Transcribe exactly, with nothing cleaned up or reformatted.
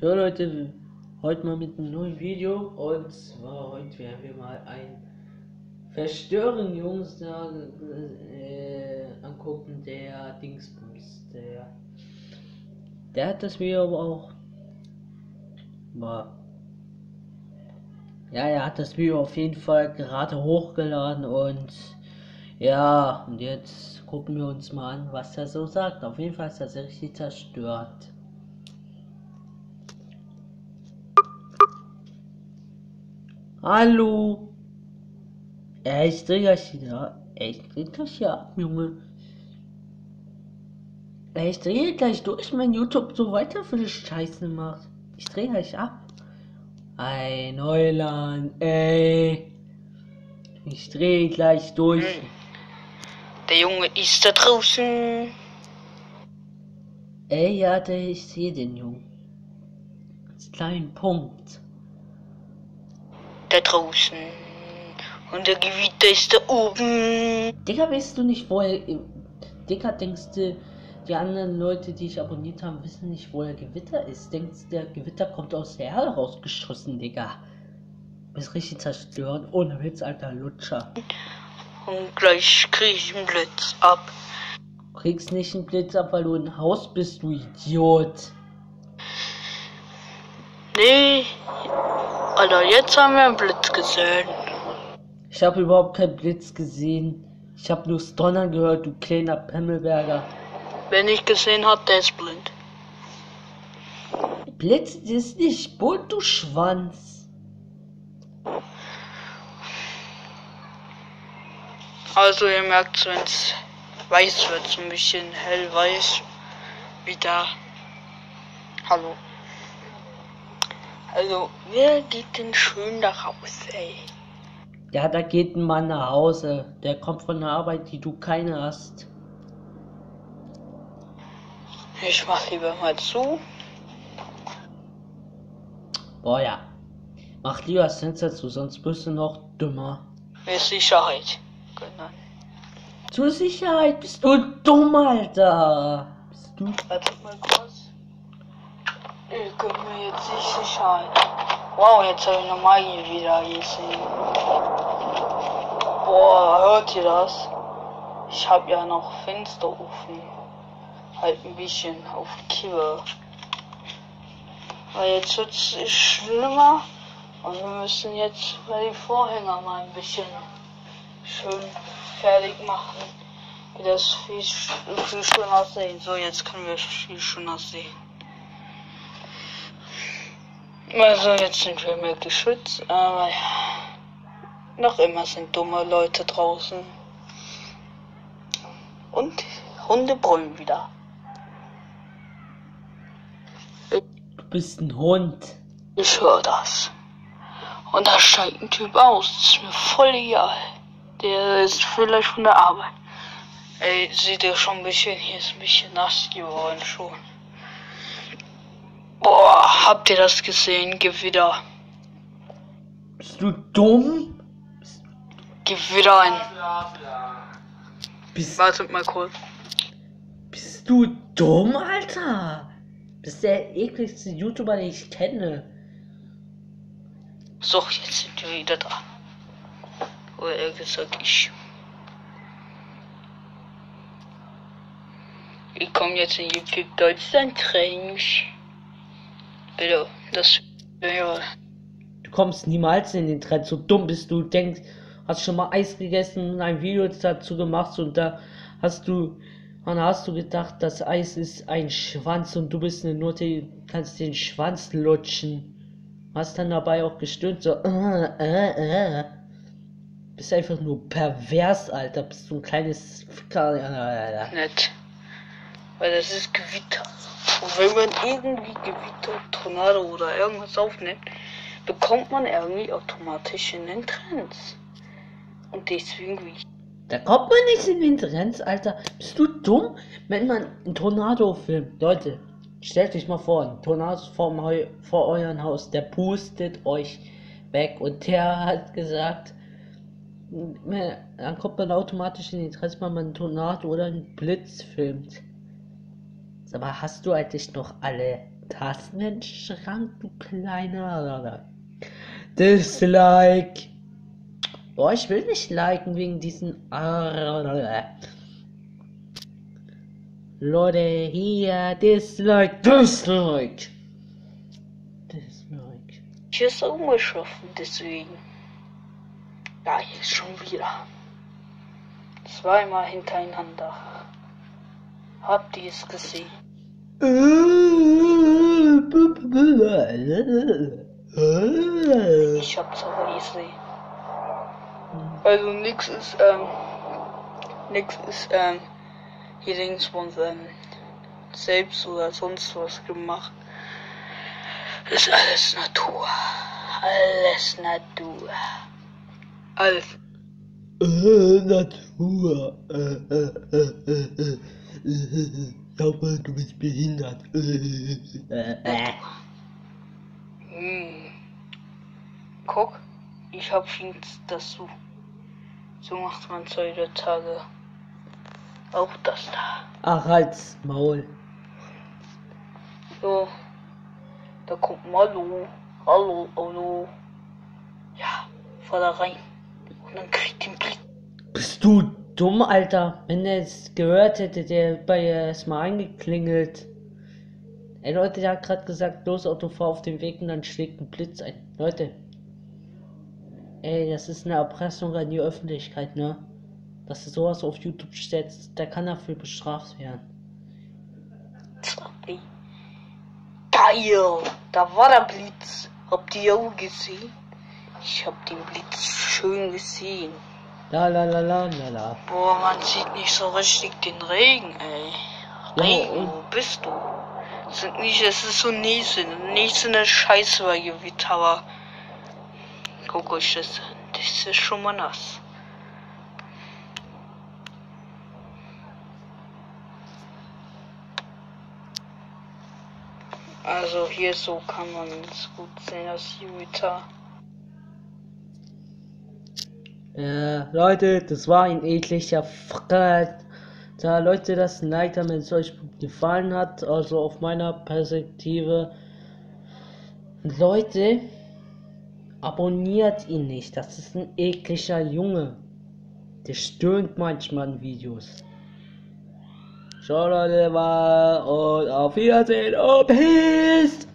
So Leute, heute mal mit einem neuen Video, und zwar heute werden wir mal ein Verstören Jungs da äh, angucken, der Dingsbums, der der hat das Video aber auch war ja, er hat das Video auf jeden Fall gerade hochgeladen, und ja, und jetzt gucken wir uns mal an, was er so sagt. Auf jeden Fall ist das richtig zerstört. Hallo. Ey, ich dreh gleich wieder. Ey, ich dreh gleich hier ab, Junge. Ey, ich dreh gleich durch, wenn YouTube so weiter für die Scheiße macht. Ich dreh gleich ab. Ey, Neuland, ey. Ich dreh gleich durch. Der Junge ist da draußen. Ey, ja, der, ich sehe den Jungen. Als kleinen Punkt. Da draußen. Und der Gewitter ist da oben. Digga, weißt du nicht, wo er... Digga, denkst du, die anderen Leute, die ich abonniert haben, wissen nicht, wo der Gewitter ist? Denkst du, der Gewitter kommt aus der Erde rausgeschossen, Digga? Du bist richtig zerstört. Ohne Witz, alter Lutscher. Und gleich krieg ich einen Blitz ab. Du kriegst nicht einen Blitz ab, weil du ein Haus bist, du Idiot. Nee. Alter, jetzt haben wir einen Blitz gesehen. Ich habe überhaupt keinen Blitz gesehen. Ich habe nur das Donnern gehört, du kleiner Pemmelberger. Wer nicht gesehen hat, der ist blind. Blitz ist nicht bunt, du Schwanz. Also ihr merkt, wenn es weiß wird, so ein bisschen hellweiß. Wieder. Hallo. Also, wer geht denn schön da raus, ey? Ja, da geht ein Mann nach Hause. Der kommt von der Arbeit, die du keine hast. Ich mach lieber mal zu. Boah, ja. Mach lieber das Fenster zu, sonst wirst du noch dümmer. Mit Sicherheit. Genau. Zur Sicherheit bist du dumm, Alter. Bist du? Warte mal kurz. Ich gönn mir jetzt die Sicherheit. Wow, jetzt habe ich nochmal hier wieder gesehen. Boah, hört ihr das? Ich habe ja noch Fenster offen. Halt ein bisschen auf Kippe. Weil jetzt wird es schlimmer. Und wir müssen jetzt mal die Vorhänger mal ein bisschen schön fertig machen. Wie das viel, viel schöner sehen. So, jetzt können wir viel schöner sehen. Also jetzt sind wir mehr geschützt, aber ja, noch immer sind dumme Leute draußen. Und Hunde brüllen wieder. Du bist ein Hund. Ich höre das. Und da steigt ein Typ aus. Das ist mir voll egal. Der ist vielleicht von der Arbeit. Ey, sieht ihr schon ein bisschen, hier ist ein bisschen nass geworden schon. Boah, habt ihr das gesehen? Gewitter. Bist du dumm? Gewitter ein. Bist, Wartet mal kurz. bist du dumm, Alter? Bist der ekligste YouTuber, den ich kenne. So, jetzt sind wir wieder da. Oder eher gesagt, ich. Wir kommen jetzt in YouTube Deutschland Trends. Bitte, das wäre. Du kommst niemals in den Trend. So dumm bist du. Denkst, hast schon mal Eis gegessen und ein Video dazu gemacht, und da hast du, dann hast du gedacht, das Eis ist ein Schwanz und du bist eine Nutte, kannst den Schwanz lutschen. Hast dann dabei auch gestöhnt, so, äh, äh, äh. Bist einfach nur pervers, Alter. Bist du ein kleines Ficker, Alter. Nett. Weil das ist Gewitter. Und wenn man irgendwie Gewitter, Tornado oder irgendwas aufnimmt, bekommt man irgendwie automatisch in den Trends. Und deswegen wie. Da kommt man nicht in den Trends, Alter. Bist du dumm? Wenn man einen Tornado filmt, Leute, stellt euch mal vor, ein Tornado vor, eu vor eurem Haus, der pustet euch weg, und der hat gesagt, dann kommt man automatisch in den Trends, wenn man einen Tornado oder einen Blitz filmt. Aber hast du eigentlich noch alle hast einen Schrank, du kleiner Dislike. Boah, ich will nicht liken wegen diesen Leute hier. Dislike, Dislike, Dislike. Hier ist umgeschaffen, deswegen. Ja, hier ist schon wieder. Zweimal hintereinander. Habt ihr es gesehen? Ich hab's aber gesehen. Also nix ist, ähm, nix ist, ähm, hier links von ähm, selbst oder sonst was gemacht. Das ist alles Natur. Alles Natur. Alles. Äh, Natur. Äh, äh, äh, äh, äh. Aber du bist behindert. Äh, äh, äh. Hm. Guck, ich hab Dienst dazu. So macht man heutzutage. Auch das da. Ach, halt's Maul. So. Da kommt mal Hallo. Hallo, hallo. Ja, fahr da rein. Und dann kriegt den Blick. Bist du dumm, Alter? Wenn der es gehört hätte, der bei es mal angeklingelt. Ey Leute, der hat gerade gesagt, los Auto, fahr auf den Weg und dann schlägt ein Blitz ein. Leute. Ey, das ist eine Erpressung an die Öffentlichkeit, ne? Dass du sowas auf YouTube stellst, der kann dafür bestraft werden. Sorry. Geil! Da war der Blitz. Habt ihr auch gesehen? Ich hab den Blitz schön gesehen. La la la la la la. Boah, man sieht nicht so richtig den Regen, ey. Regen, Ja, wo bist du? Es sind nicht, es ist so Näse. Näse eine Scheiße bei Gewitter, aber guck euch das an. Das ist schon mal nass. Also hier so kann man es gut sehen, das Gewitter. Ja, Leute, das war ein ekliger Frack. Da Leute, das ein Like, wenn es euch gefallen hat, also auf meiner Perspektive. Leute, abonniert ihn nicht, das ist ein ekliger Junge. Der stöhnt manchmal in Videos. Ciao Leute, und auf Wiedersehen und Peace!